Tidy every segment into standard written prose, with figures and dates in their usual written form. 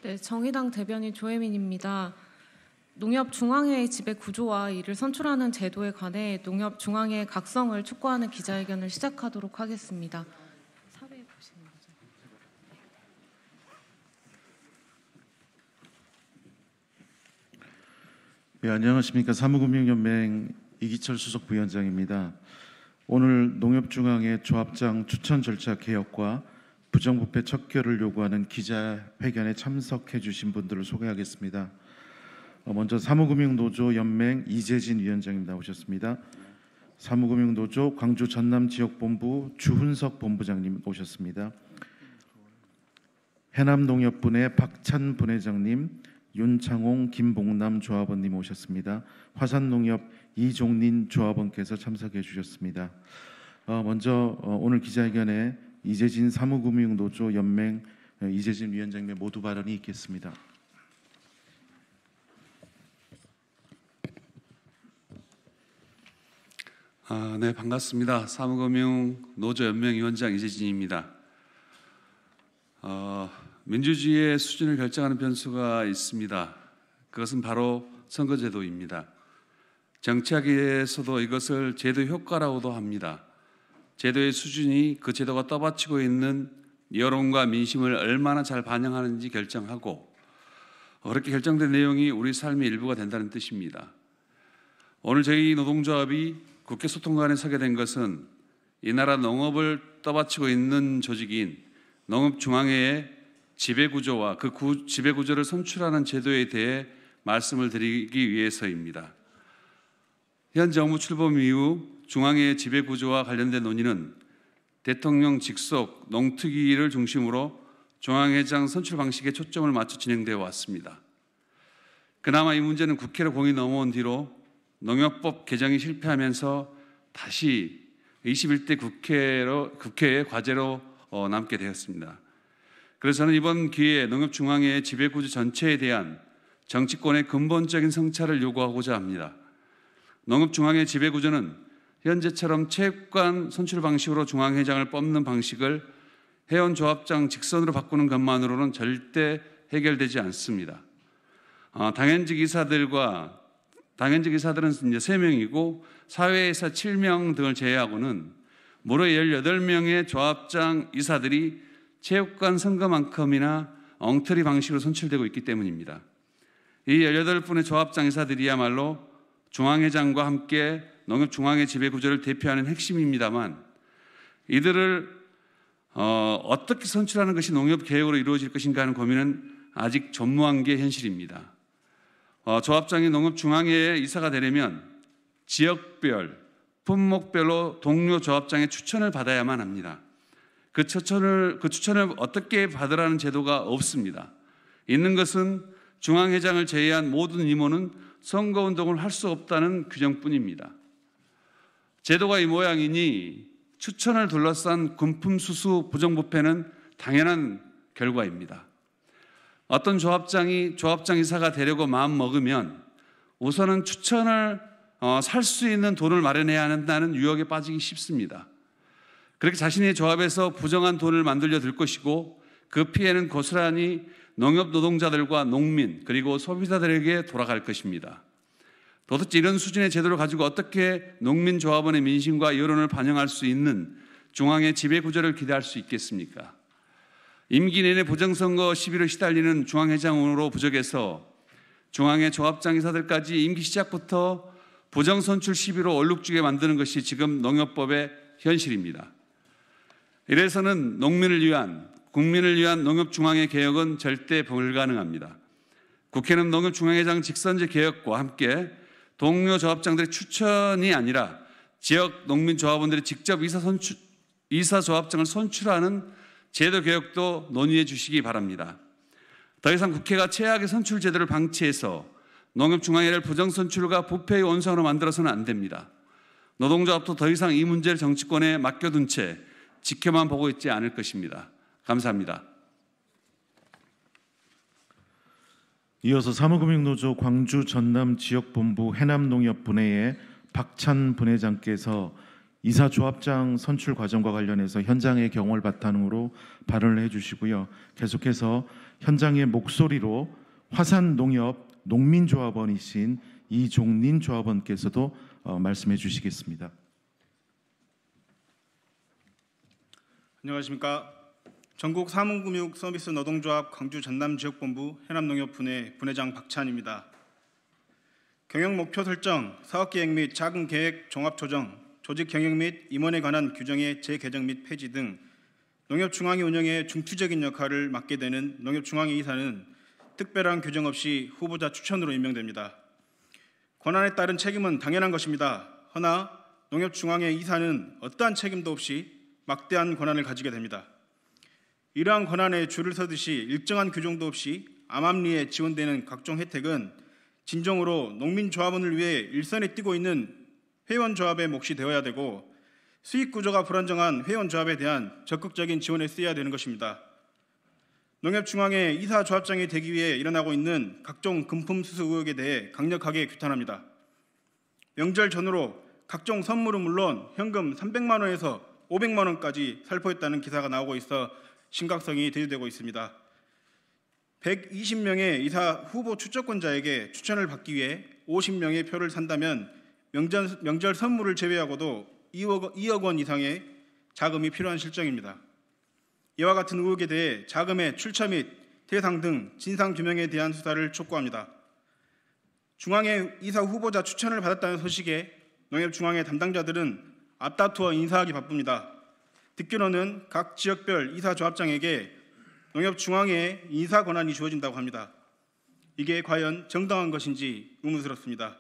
네, 정의당 대변인 조혜민입니다. 농협중앙회의 지배 구조와 이를 선출하는 제도에 관해 농협중앙회의 각성을 촉구하는 기자회견을 시작하도록 하겠습니다. 사회에 보시는 거죠. 네, 안녕하십니까. 사무금융연맹 이기철 수석부위원장입니다. 오늘 농협중앙회 조합장 추천 절차 개혁과 부정부패 척결을 요구하는 기자회견에 참석해 주신 분들을 소개하겠습니다. 먼저 사무금융노조 연맹 이재진 위원장님 나오셨습니다. 사무금융노조 광주 전남지역본부 주훈석 본부장님 오셨습니다. 해남농협분회 박찬 분회장님, 윤창홍 김봉남 조합원님 오셨습니다. 화산농협 이종린 조합원께서 참석해 주셨습니다. 먼저 오늘 기자회견에 이재진 사무금융노조 연맹 이재진 위원장님의 모두 발언이 있겠습니다. 네, 반갑습니다. 사무금융노조 연맹 위원장 이재진입니다. 민주주의의 수준을 결정하는 변수가 있습니다. 그것은 바로 선거제도입니다. 정치학에서도 이것을 제도 효과라고도 합니다. 제도의 수준이 그 제도가 떠받치고 있는 여론과 민심을 얼마나 잘 반영하는지 결정하고, 그렇게 결정된 내용이 우리 삶의 일부가 된다는 뜻입니다. 오늘 저희 노동조합이 국회 소통관에 서게 된 것은 이 나라 농업을 떠받치고 있는 조직인 농협중앙회의 지배구조와 그 지배구조를 선출하는 제도에 대해 말씀을 드리기 위해서입니다. 현 정부 출범 이후 중앙회의 지배구조와 관련된 논의는 대통령 직속 농특위를 중심으로 중앙회장 선출 방식에 초점을 맞춰 진행되어 왔습니다. 그나마 이 문제는 국회로 공이 넘어온 뒤로 농협법 개정이 실패하면서 다시 21대 국회의 과제로 남게 되었습니다. 그래서 저는 이번 기회에 농협중앙회의 지배구조 전체에 대한 정치권의 근본적인 성찰을 요구하고자 합니다. 농협중앙회 지배구조는 현재처럼 체육관 선출 방식으로 중앙회장을 뽑는 방식을 회원조합장 직선으로 바꾸는 것만으로는 절대 해결되지 않습니다. 당연직 이사들은 이제 3명이고 사회이사 7명 등을 제외하고는 무려 18명의 조합장 이사들이 체육관 선거만큼이나 엉터리 방식으로 선출되고 있기 때문입니다. 이 18분의 조합장 이사들이야말로 중앙회장과 함께 농협중앙회 지배구조를 대표하는 핵심입니다만, 이들을 어떻게 선출하는 것이 농협개혁으로 이루어질 것인가 하는 고민은 아직 전무한 게 현실입니다. 조합장이 농협중앙회에 이사가 되려면 지역별, 품목별로 동료 조합장의 추천을 받아야만 합니다. 그 추천을 어떻게 받으라는 제도가 없습니다. 있는 것은 중앙회장을 제외한 모든 임원은 선거운동을 할 수 없다는 규정뿐입니다. 제도가 이 모양이니 추천을 둘러싼 군품수수 부정부패는 당연한 결과입니다. 어떤 조합장 이사가 되려고 마음먹으면 우선은 추천을 살 수 있는 돈을 마련해야 한다는 유혹에 빠지기 쉽습니다. 그렇게 자신의 조합에서 부정한 돈을 만들려 들 것이고, 그 피해는 고스란히 농협 노동자들과 농민 그리고 소비자들에게 돌아갈 것입니다. 도대체 이런 수준의 제도를 가지고 어떻게 농민조합원의 민심과 여론을 반영할 수 있는 중앙의 지배구조를 기대할 수 있겠습니까? 임기 내내 부정선거 시비를 시달리는 중앙회장으로 부족해서 중앙회 조합장 이사들까지 임기 시작부터 부정선출 시비로 얼룩지게 만드는 것이 지금 농협법의 현실입니다. 이래서는 국민을 위한 농협중앙회 개혁은 절대 불가능합니다. 국회는 농협중앙회장 직선제 개혁과 함께 동료 조합장들의 추천이 아니라 지역 농민조합원들이 직접 이사 조합장을 선출하는 제도 개혁도 논의해 주시기 바랍니다. 더 이상 국회가 최악의 선출 제도를 방치해서 농협중앙회를 부정선출과 부패의 원상으로 만들어서는 안 됩니다. 노동조합도 더 이상 이 문제를 정치권에 맡겨둔 채 지켜만 보고 있지 않을 것입니다. 감사합니다. 이어서 사무금융노조 광주 전남 지역본부 해남농협분회의 박찬 분회장께서 이사조합장 선출 과정과 관련해서 현장의 경험을 바탕으로 발언을 해주시고요. 계속해서 현장의 목소리로 화산농협 농민조합원이신 이종린 조합원께서도 말씀해 주시겠습니다. 안녕하십니까. 전국 사문금융 서비스 노동조합 광주 전남지역본부 해남농협분회 분회장 박찬입니다. 경영 목표 설정, 사업계획 및 자금계획 종합조정, 조직 경영 및 임원에 관한 규정의 재개정 및 폐지 등 농협중앙회 운영에 중추적인 역할을 맡게 되는 농협중앙회 이사는 특별한 규정 없이 후보자 추천으로 임명됩니다. 권한에 따른 책임은 당연한 것입니다. 허나 농협중앙회 이사는 어떠한 책임도 없이 막대한 권한을 가지게 됩니다. 이러한 권한에 줄을 서듯이 일정한 규정도 없이 암암리에 지원되는 각종 혜택은 진정으로 농민조합원을 위해 일선에 뛰고 있는 회원조합의 몫이 되어야 되고 수익구조가 불안정한 회원조합에 대한 적극적인 지원에 쓰여야 되는 것입니다. 농협중앙회 이사조합장이 되기 위해 일어나고 있는 각종 금품수수 의혹에 대해 강력하게 규탄합니다. 명절 전후로 각종 선물은 물론 현금 300만 원에서 500만 원까지 살포했다는 기사가 나오고 있어 심각성이 대두되고 있습니다. 120명의 이사 후보 추천권자에게 추천을 받기 위해 50명의 표를 산다면 명절 선물을 제외하고도 2억 원 이상의 자금이 필요한 실정입니다. 이와 같은 의혹에 대해 자금의 출처 및 대상 등 진상규명에 대한 수사를 촉구합니다. 중앙회 이사 후보자 추천을 받았다는 소식에 농협중앙회 담당자들은 앞다투어 인사하기 바쁩니다. 듣기로는 각 지역별 이사조합장에게 농협중앙회 인사 권한이 주어진다고 합니다. 이게 과연 정당한 것인지 의문스럽습니다.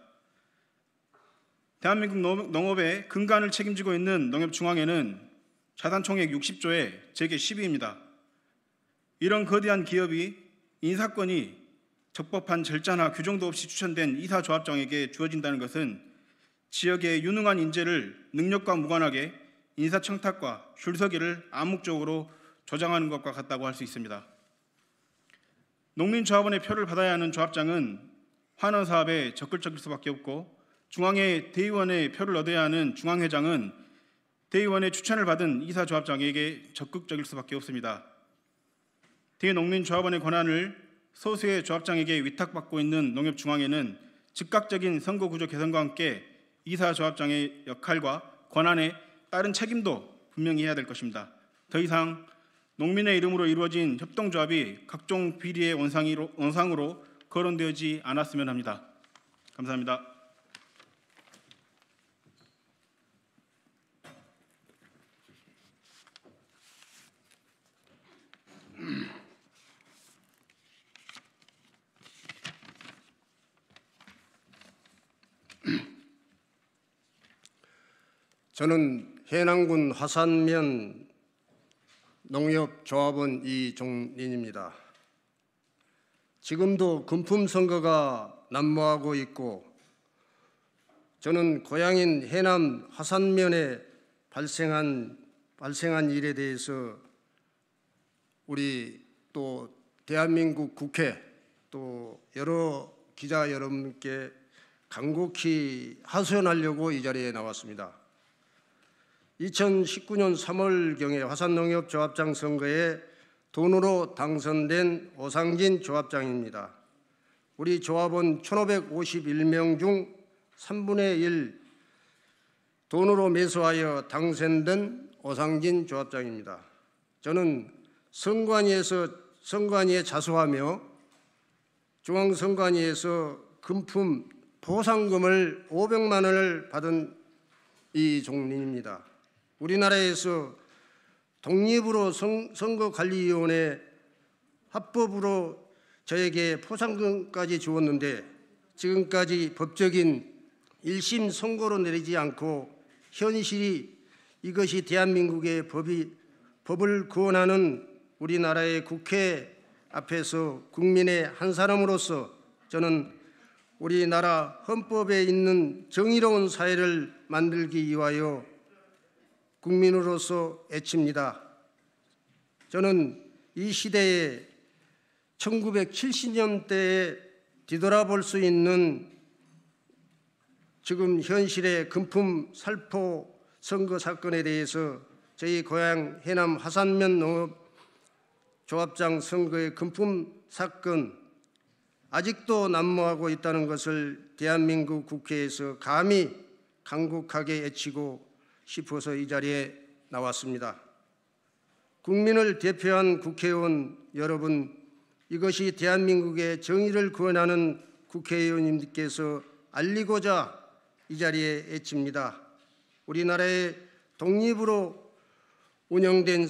대한민국 농업의 근간을 책임지고 있는 농협중앙회는 자산총액 60조의 재계 10위입니다. 이런 거대한 기업이 인사권이 적법한 절차나 규정도 없이 추천된 이사조합장에게 주어진다는 것은 지역의 유능한 인재를 능력과 무관하게 인사청탁과 줄서기를 암묵적으로 조장하는 것과 같다고 할 수 있습니다. 농민조합원의 표를 받아야 하는 조합장은 환원사업에 적극적일 수밖에 없고 중앙회 대의원의 표를 얻어야 하는 중앙회장은 대의원의 추천을 받은 이사조합장에게 적극적일 수밖에 없습니다. 대농민조합원의 권한을 소수의 조합장에게 위탁받고 있는 농협중앙회는 즉각적인 선거구조 개선과 함께 이사조합장의 역할과 권한에 따른 책임도 분명히 해야 될 것입니다. 더 이상 농민의 이름으로 이루어진 협동조합이 각종 비리의 원상으로 거론되지 않았으면 합니다. 감사합니다. 저는 해남군 화산면 농협조합원 이종린입니다. 지금도 금품 선거가 난무하고 있고 저는 고향인 해남 화산면에 발생한 일에 대해서 우리 또 대한민국 국회 또 여러 기자 여러분께 간곡히 하소연하려고 이 자리에 나왔습니다. 2019년 3월경에 화산농협조합장 선거에 돈으로 당선된 오상진 조합장입니다. 우리 조합원 1,551명 중 3분의 1 돈으로 매수하여 당선된 오상진 조합장입니다. 저는 선관위에 자수하며 중앙선관위에서 금품 보상금을 500만 원을 받은 이종린입니다. 우리나라에서 독립으로 선거관리위원회 합법으로 저에게 포상금까지 주었는데 지금까지 법적인 1심 선고로 내리지 않고 현실이 이것이 대한민국의 법을 구원하는 우리나라의 국회 앞에서 국민의 한 사람으로서 저는 우리나라 헌법에 있는 정의로운 사회를 만들기 위하여 국민으로서 애칩니다. 저는 이 시대에 1970년대에 뒤돌아볼 수 있는 지금 현실의 금품 살포 선거 사건에 대해서 저희 고향 해남 화산면 농업조합장 선거의 금품 사건 아직도 난무하고 있다는 것을 대한민국 국회에서 감히 강국하게 외치고 싶어서 이 자리에 나왔습니다. 국민을 대표한 국회의원 여러분, 이것이 대한민국의 정의를 구원하는 국회의원님들께서 알리고자 이 자리에 외칩니다. 우리나라의 독립으로 운영된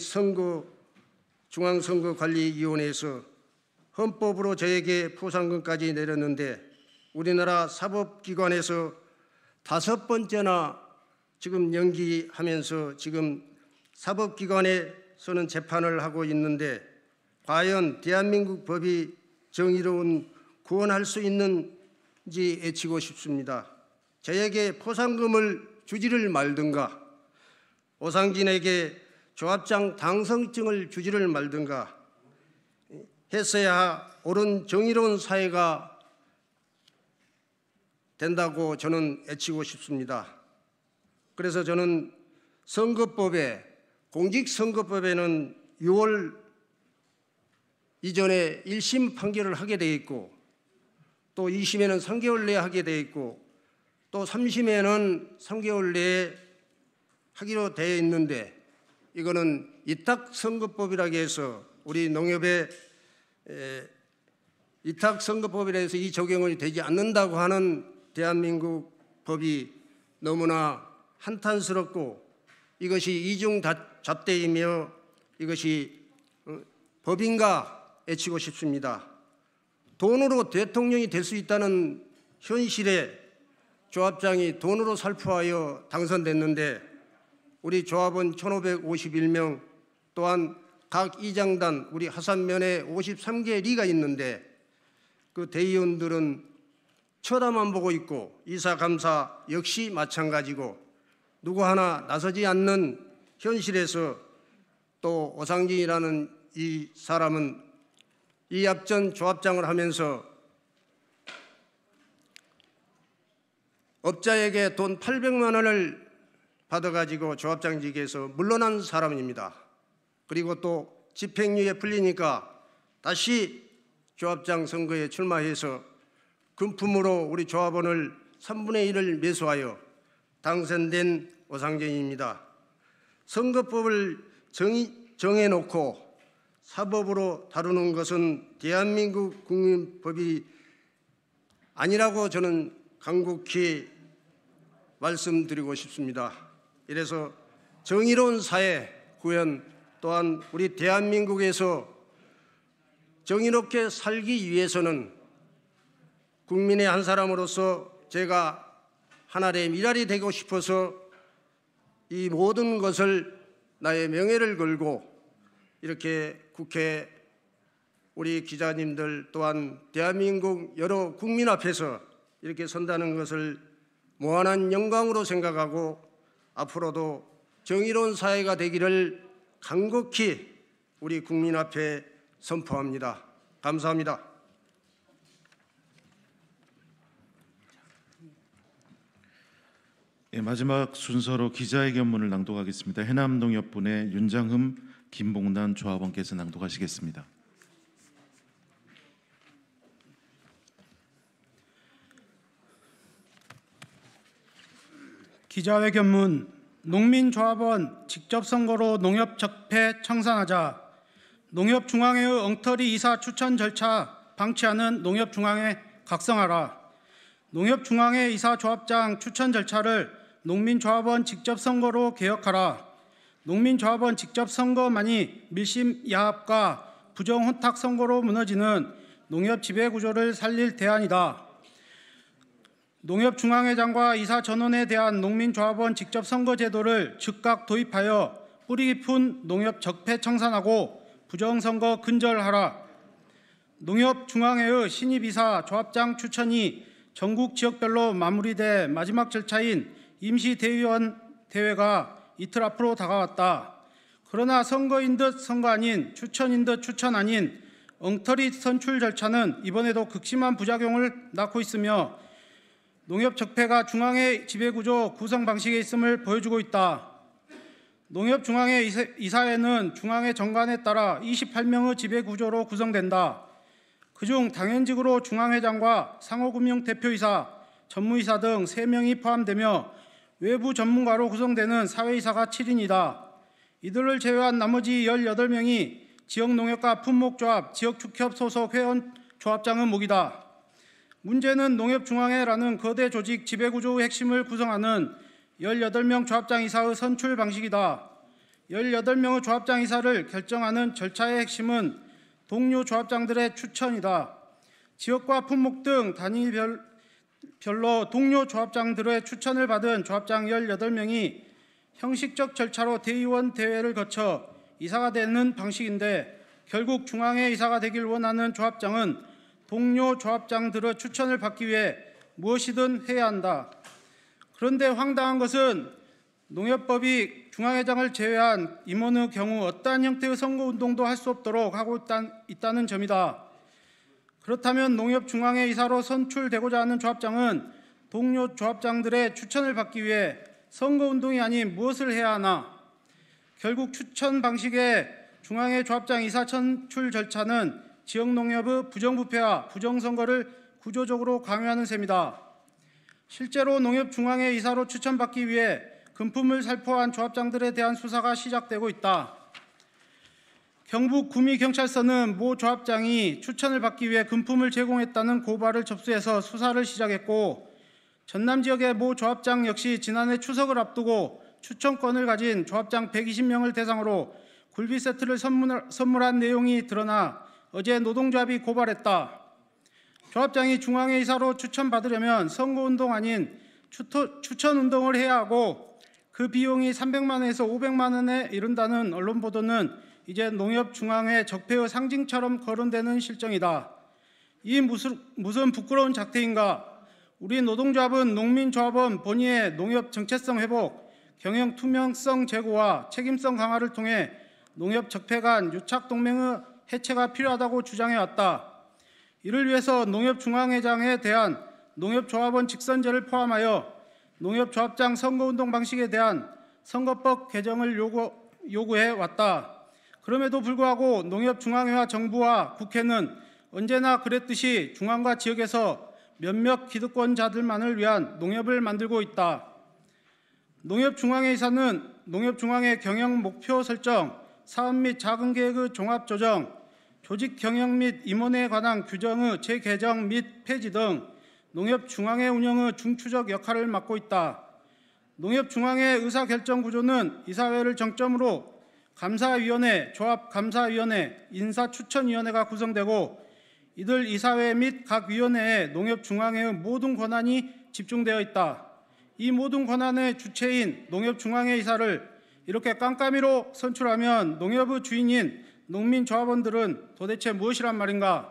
중앙선거관리위원회에서 헌법으로 저에게 포상금까지 내렸는데 우리나라 사법기관에서 5번째나 지금 연기하면서 지금 사법기관에서는 재판을 하고 있는데 과연 대한민국 법이 정의로운 구원할 수 있는지 외치고 싶습니다. 저에게 포상금을 주지를 말든가 오상진에게 조합장 당선증을 주지를 말든가 했어야 옳은 정의로운 사회가 된다고 저는 외치고 싶습니다. 그래서 저는 공직선거법에는 6월 이전에 1심 판결을 하게 되어 있고 또 2심에는 3개월 내에 하게 되어 있고 또 3심에는 3개월 내에 하기로 되어 있는데 이거는 이탁선거법이라고 해서 우리 농협의 이탁선거법이라 해서 이 적용이 되지 않는다고 하는 대한민국 법이 너무나 한탄스럽고 이것이 이중잣대이며 이것이 법인가 외치고 싶습니다. 돈으로 대통령이 될 수 있다는 현실에 조합장이 돈으로 살포하여 당선됐는데 우리 조합원 1,551명 또한 각 이장단 우리 화산면에 53개 리가 있는데 그 대의원들은 쳐다만 보고 있고 이사감사 역시 마찬가지고 누구 하나 나서지 않는 현실에서 또 오상진이라는 이 사람은 이 앞전 조합장을 하면서 업자에게 돈 800만 원을 받아가지고 조합장직에서 물러난 사람입니다. 그리고 또 집행유예 풀리니까 다시 조합장 선거에 출마해서 금품으로 우리 조합원을 3분의 1을 매수하여 당선된 오상진입니다. 선거법을 정해놓고 사법으로 다루는 것은 대한민국 국민법이 아니라고 저는 간곡히 말씀드리고 싶습니다. 이래서 정의로운 사회 구현 또한 우리 대한민국에서 정의롭게 살기 위해서는 국민의 한 사람으로서 제가 하나의 미랄이 되고 싶어서 이 모든 것을 나의 명예를 걸고 이렇게 국회 우리 기자님들 또한 대한민국 여러 국민 앞에서 이렇게 선다는 것을 무한한 영광으로 생각하고 앞으로도 정의로운 사회가 되기를 간곡히 우리 국민 앞에 선포합니다. 감사합니다. 예, 마지막 순서로 기자회견문을 낭독하겠습니다. 해남농협분의 윤장흠, 김봉란 조합원께서 낭독하시겠습니다. 기자회견문. 농민조합원 직접선거로 농협 적폐 청산하자. 농협중앙회의 엉터리 이사 추천 절차 방치하는 농협중앙회 각성하라. 농협중앙회 이사 조합장 추천 절차를 농민조합원 직접선거로 개혁하라. 농민조합원 직접선거만이 밀심 야합과 부정혼탁 선거로 무너지는 농협 지배구조를 살릴 대안이다. 농협중앙회장과 이사전원에 대한 농민조합원 직접선거 제도를 즉각 도입하여 뿌리 깊은 농협 적폐 청산하고 부정선거 근절하라. 농협중앙회의 신입이사 조합장 추천이 전국 지역별로 마무리돼 마지막 절차인 임시대의원 대회가 이틀 앞으로 다가왔다. 그러나 선거인 듯 선거 아닌, 추천인 듯 추천 아닌 엉터리 선출 절차는 이번에도 극심한 부작용을 낳고 있으며 농협적폐가 중앙회 지배구조 구성 방식에 있음을 보여주고 있다. 농협중앙회 이사회는 중앙회 정관에 따라 28명의 지배구조로 구성된다. 그중 당연직으로 중앙회장과 상호금융대표이사, 전무이사 등 3명이 포함되며 외부 전문가로 구성되는 사회이사가 7인이다. 이들을 제외한 나머지 18명이 지역농협과 품목조합, 지역축협 소속 회원 조합장의 몫이다. 문제는 농협중앙회라는 거대 조직 지배구조의 핵심을 구성하는 18명 조합장이사의 선출 방식이다. 18명의 조합장이사를 결정하는 절차의 핵심은 동료 조합장들의 추천이다. 지역과 품목 등 단위별로 동료 조합장들의 추천을 받은 조합장 18명이 형식적 절차로 대의원 대회를 거쳐 이사가 되는 방식인데, 결국 중앙회 이사가 되길 원하는 조합장은 동료 조합장들의 추천을 받기 위해 무엇이든 해야 한다. 그런데 황당한 것은 농협법이 중앙회장을 제외한 임원의 경우 어떠한 형태의 선거운동도 할 수 없도록 하고 있다는 점이다. 그렇다면 농협중앙회 이사로 선출되고자 하는 조합장은 동료 조합장들의 추천을 받기 위해 선거운동이 아닌 무엇을 해야 하나? 결국 추천 방식의 중앙회 조합장 이사 선출 절차는 지역농협의 부정부패와 부정선거를 구조적으로 강요하는 셈이다. 실제로 농협중앙회 이사로 추천받기 위해 금품을 살포한 조합장들에 대한 수사가 시작되고 있다. 경북 구미경찰서는 모 조합장이 추천을 받기 위해 금품을 제공했다는 고발을 접수해서 수사를 시작했고, 전남 지역의 모 조합장 역시 지난해 추석을 앞두고 추천권을 가진 조합장 120명을 대상으로 굴비 세트를 선물한 내용이 드러나 어제 노동조합이 고발했다. 조합장이 중앙회 이사로 추천받으려면 선거운동 아닌 추천운동을 해야 하고 그 비용이 300만 원에서 500만 원에 이른다는 언론 보도는 이제 농협중앙회 적폐의 상징처럼 거론되는 실정이다. 이 무슨 부끄러운 작태인가? 우리 노동조합은 농민조합원 본의의 농협 정체성 회복, 경영 투명성 제고와 책임성 강화를 통해 농협 적폐 간 유착동맹의 해체가 필요하다고 주장해왔다. 이를 위해서 농협중앙회장에 대한 농협조합원 직선제를 포함하여 농협조합장 선거운동 방식에 대한 선거법 개정을 요구해왔다. 그럼에도 불구하고 농협중앙회와 정부와 국회는 언제나 그랬듯이 중앙과 지역에서 몇몇 기득권자들만을 위한 농협을 만들고 있다. 농협중앙회 이사는 농협중앙회 경영 목표 설정, 사업 및 자금 계획의 종합 조정, 조직 경영 및 임원에 관한 규정의 재개정 및 폐지 등 농협중앙회 운영의 중추적 역할을 맡고 있다. 농협중앙회 의사결정 구조는 이사회를 정점으로 감사위원회, 조합감사위원회, 인사추천위원회가 구성되고 이들 이사회 및 각 위원회에 농협중앙회의 모든 권한이 집중되어 있다. 이 모든 권한의 주체인 농협중앙회 이사를 이렇게 깜깜이로 선출하면 농협의 주인인 농민조합원들은 도대체 무엇이란 말인가?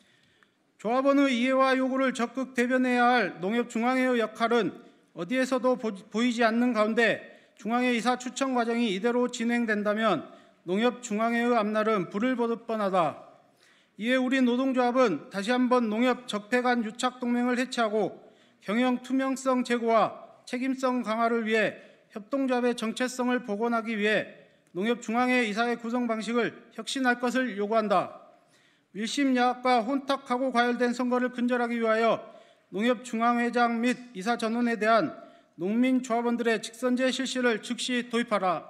조합원의 이해와 요구를 적극 대변해야 할 농협중앙회의 역할은 어디에서도 보이지 않는 가운데 중앙회 이사 추천 과정이 이대로 진행된다면 농협중앙회의 앞날은 불을 보듯 뻔하다. 이에 우리 노동조합은 다시 한번 농협 적폐 간 유착동맹을 해체하고 경영 투명성 제고와 책임성 강화를 위해 협동조합의 정체성을 복원하기 위해 농협중앙회 이사회 구성 방식을 혁신할 것을 요구한다. 밀심 야합과 혼탁하고 과열된 선거를 근절하기 위하여 농협중앙회장 및 이사 전원에 대한 농민조합원들의 직선제 실시를 즉시 도입하라.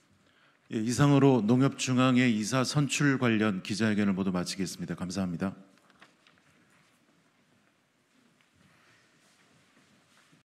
이상으로 농협중앙회 이사 선출 관련 기자회견을 모두 마치겠습니다. 감사합니다.